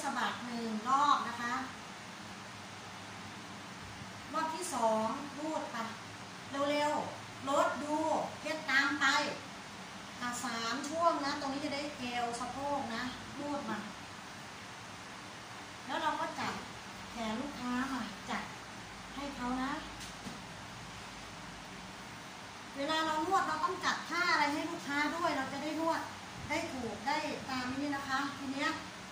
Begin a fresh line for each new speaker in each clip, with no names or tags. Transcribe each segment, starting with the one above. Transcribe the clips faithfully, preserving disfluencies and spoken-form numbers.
สะบัดหนึ่งรอบนะคะรอบที่สองรูดไปเร็วๆลดดูเฮ็ดตามไปอ่ะสามช่วงนะตรงนี้จะได้เอวสะโพกนะรูดมาแล้วเราก็จับแขนลูกค้ามาจัดให้เขานะเวลาเรานวดเราต้องจัดท่าอะไรให้ลูกค้าด้วยเราจะได้นวดได้ถูกได้ตามนี้นะคะทีเนี้ย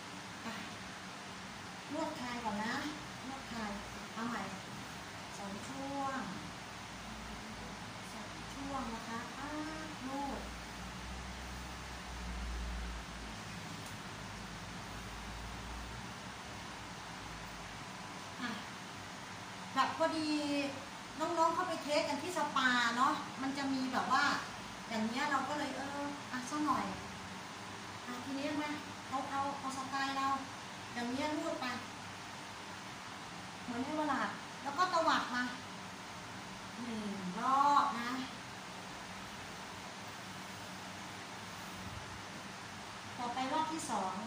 นวดคลายก่อนนะนวดคลายเอาใหม่สองช่วงสองช่วงนะคะอ้านวดแบบพอดีน้องๆเข้าไปเทสกันที่สปาเนาะมันจะมีแบบว่าอย่างเนี้ยเราก็เลยเอออ่ะสักหน่อยอ่ะทีนี้มาเอาเอาเอาสไตล์เราอย่างเนี้ยนวดไปเหมือนให้เวลาแล้วก็ตวัดมาหนึ่งรอบนะต่อไปรอบที่สอง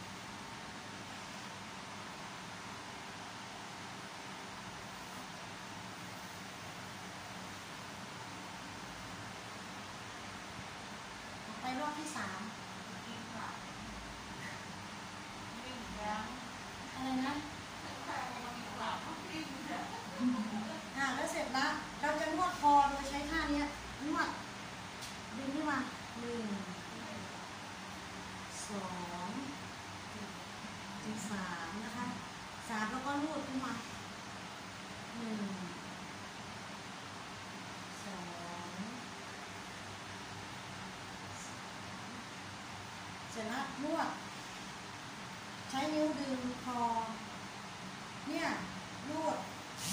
ต่อไปรอบที่สามอะไรนะอ่าแล้วเสร็จแล้วเราจะนวดคอโดยใช้ท่านี้นวดดึงขึ้นมาหนึ่งสองถึงสามนะคะสามแล้วก็นวดขึ้นมาหนึ่งสองเสร็จแล้วนวดใช้นิ้วดึงคอเนี่ยนวด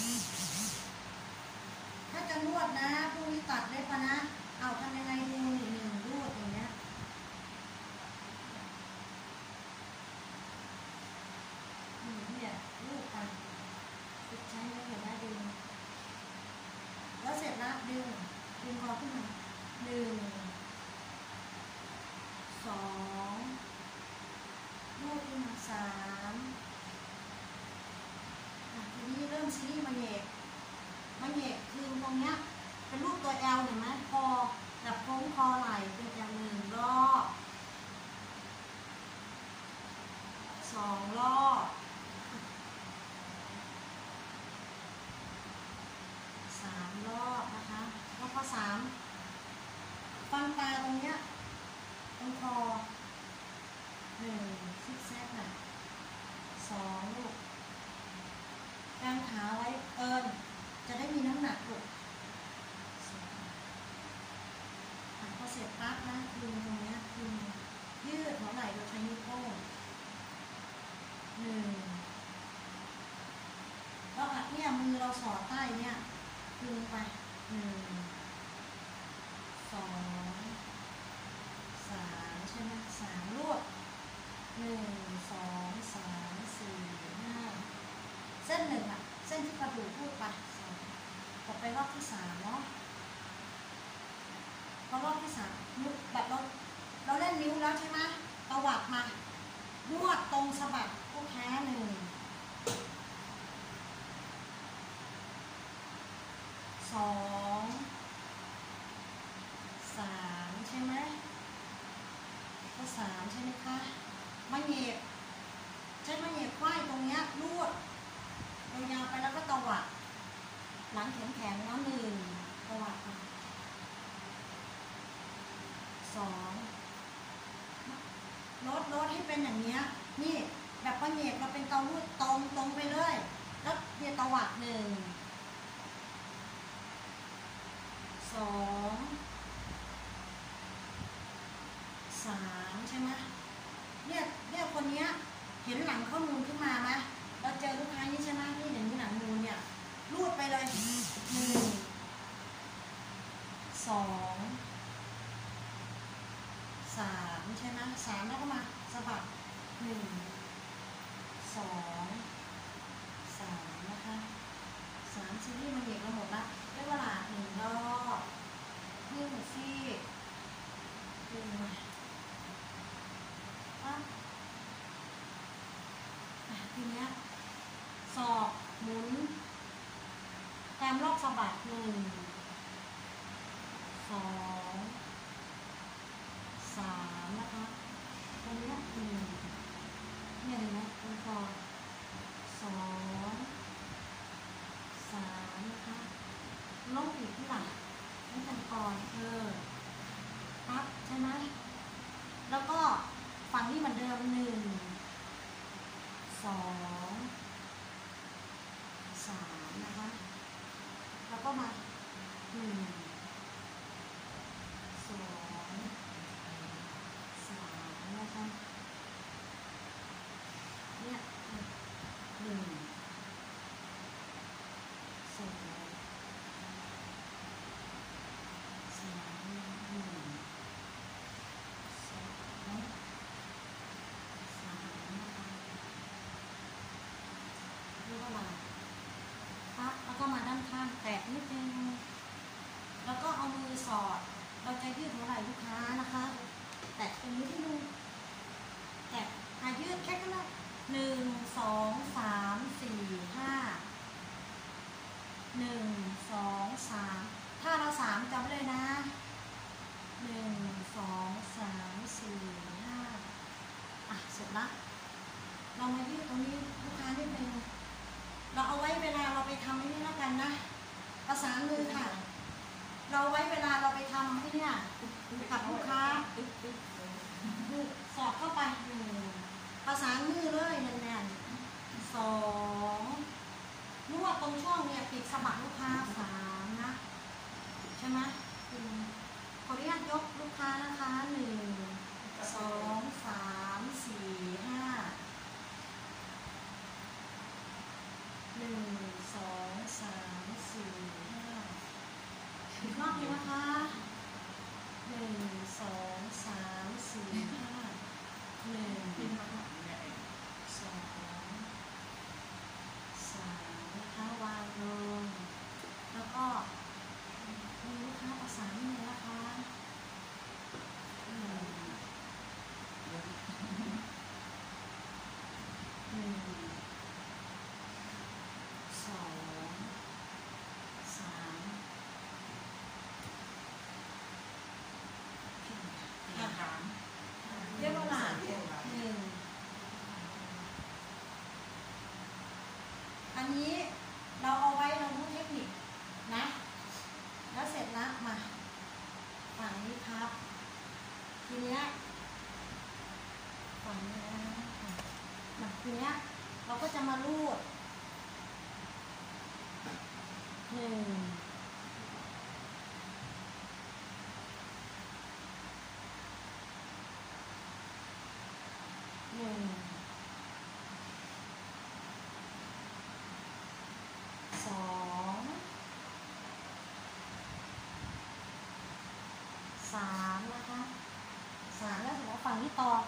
ถ้าจะนวดนะพรุ่งนี้ตัดได้ปะนะเอาทำยังไงดูหนึ่งนวดอย่างเงี้ยเนี่ยลูกกันใช้นิ้วเห็นไหมดึงแล้วเสร็จแล้วดึงดึงคอขึ้นมาหนึ่งสองนวดขึ้นมาสามทีนี้เริ่มซีรีส์มาเหยกมาเหยกคือตรงเนี้ยเป็นรูปตัวแอลเห็นไหมคอแบบโค้งคอไหล่เป็นอย่างหนึ่งรอบสองรอบสามรอบนะคะแล้วพอสามฟันตาตรงเนี้ยตรงคอหนึ่งซิกแซกน่ะสองลูกกางขาไว้เอิญจะได้มีน้ำหนักลูกพอเสร็จปั๊บนะดึงตรงนี้ดึงยืดหัวไหล่โดยใช้นิ้วโป้งหนึ่งแล้วอ่ะเนี่ยมือเราสอดใต้เนี่ยดึงไปหนึ่งสองสามใช่ไหมสามรวบหนึ่งสองสามสี่ห้าเส้นหนึ่งอ่ะเส้นที่กระดูกพูดไปต่อไปรอบที่สามเนาะพอรอบที่สามแบบเราเราเล่นนิ้วแล้วใช่ไหมตวัดมานวดตรงสะบักพวกแท้หนึ่งสองสามใช่ไหมก็สามใช่ไหมคะมาเหยียบใช้มาเหยียบควายตรงเนี้ยนวดยาวๆไปแล้วก็ตวัดหลังแข็งๆแล้วหนึ่งตวัดสองลดลดให้เป็นอย่างเนี้ยนี่แบบมาเหยียบเราเป็นเตาลูดตรงตรงไปเลยแล้วเดียตวัดหนึ่งสองสามใช่ไหมเนี่ยเนี่ยคนเนี้ยเห็นหลังข้อมูลขึ้นมาไหมเราเจอลูกค้านี่ใช่ไหมนี่เห็นหนังนูนเนี่ยรูดไปเลยหนึ่งสองสามใช่ไหมสามแล้วก็มาสะบัดหนึ่งสองสามนะคะสามซีรีส์มันเหยียบมาหมดละได้เวลาหนึ่งรอบหนึ่งซี่ดึงมาปั๊บทีเนี้ยศอกหมุนแต้มรอบสะบัดหนึ่งสองสามนะคะตรงนี้หนึ่งเนี่ยเห็นไหมตรงคอสองสามนะคะลงอีกที่หลังนี่กันก่อนเออปั๊บใช่ไหมแล้วก็ฝั่งนี้เหมือนเดิมหนึ่งสองสามนะคะแล้วก็มาหนึ่งสองสามนะคะเนี่ยหนึ่งสองสามหนึ่งสองสามนะคะนี่ก็มาปั๊บแล้วก็มาด้านข้างแตะนิดนึงแล้วก็เอามือสอดเราจะยืดหัวไหล่ลูกค้านะคะแตะตรงนี้ที่ดูแตะอายืดแค่นั้นหนึ่งสองสามสี่ห้าหนึ่งสองสามถ้าเราสามจำไว้เลยนะหนึ่งสองสามสี่ห้าอ่ะเสร็จละเรามายืดตรงนี้ลูกค้านิดนึงเราเอาไว้เวลาเราไปทำนี่แล้วกันนะประสานมือค่ะเราไว้เวลาเราไปทำให้เนี่ยกับลูกค้าสอดเข้าไปหนึ่งประสานมือเลยแน่นๆสองนวดตรงช่วงเนี่ยปีกสะบักลูกค้าสามนะใช่ไหมขออนุญาตยกลูกค้านะคะหนึ่งสองสามสี่ห้าหนึ่งสองสามสี่ห้าอีกรอบนึงนะคะหนึ่งสองสามสี่ห้าหนึ่งสองสามนะคะวางลงแล้วก็มีลูกค้าประสานมือนะคะหนึ่งหนึ่งสองสามเรียกว่าหลานหนึ่งอันนี้เราเอาไว้เรารู้เทคนิคนะแล้วเสร็จแล้วมาฝั่งนี้ครับทีเนี้ยฝั่งนี้นะมาทีเนี้ยเราก็จะมาลูดหนึ่งหนึ่งสองสามนะคะสามแล้วถึงว่าฝั่งนี้ต่อ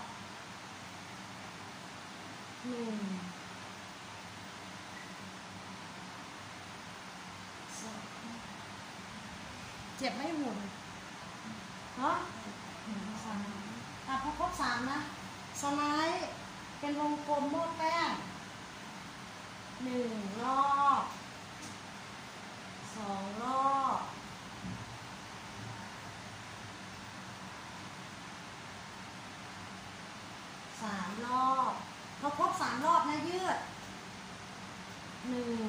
หนึ่งสองเจ็บไม่หมุนเนาะหนึ่งสามอ่ะพอครบสามนะสไลด์เป็นวงกลมโม้แป้งหนึ่งรอบสองรอบสามรอบพอครบสามรอบนะยืดหนึ่ง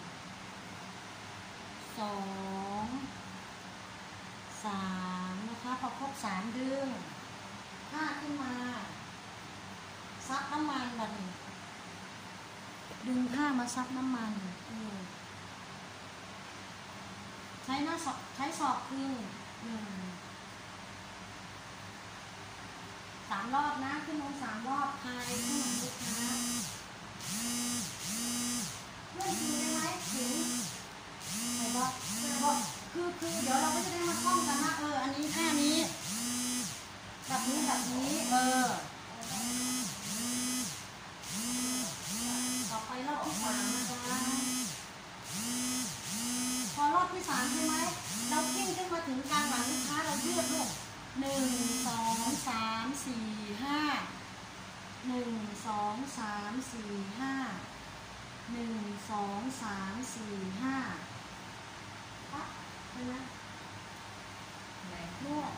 สองสามนะคะพอครบสามดึงห้าขึ้นมาซับน้ำมันแบบนี้ดึงผ้ามาซับน้ำมันใช้หน้าศอกใช้ศอกคือหนึ่งสามรอบนะขึ้นลงสามรอบคลายข้างหลังลูกค้าเพื่อนคือได้ไหมถึงไหนบอกบอกคือคือเดี๋ยวเราก็จะได้มาท่องกันนะเอออันนี้ท่านี้แบบนี้แบบนี้เออต่อไปรอบที่สามนะจ๊ะพอรอบที่สามใช่ไหมเรากิ้งขึ้นมาถึงกลางหลังลูกค้าเรายืดลูกหนึ่งสองสามสี่ห้าหนึ่งสองสามสี่ห้าหนึ่งสองสามสี่ห้าปั๊บใช่ไหม
ไหน
นวด